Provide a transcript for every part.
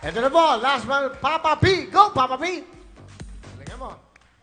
Ito na po, last one, Papa P. Go, Papa P! Tingnan mo.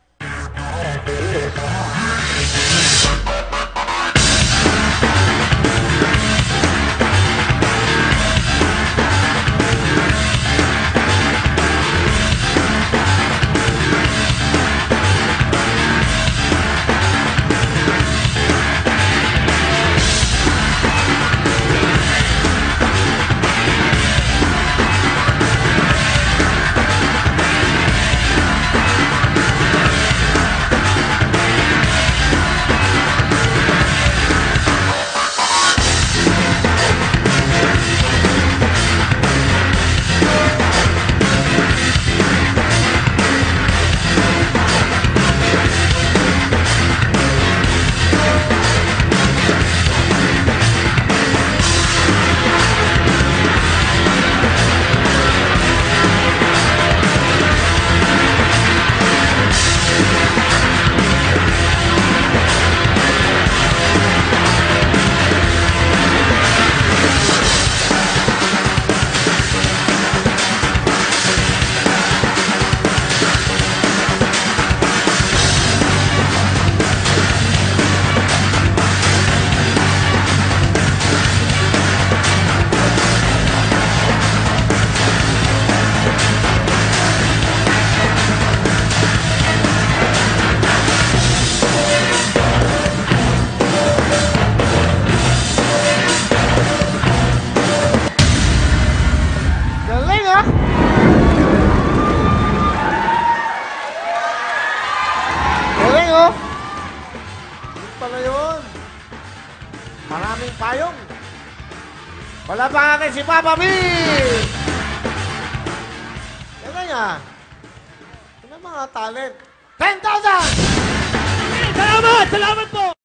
Galing, ha? Galing, oh. Yun pala yun. Maraming payong. Wala pa akin si Papa B! Galing, ha? Ano mga talent? 10,000! Salamat! Salamat po!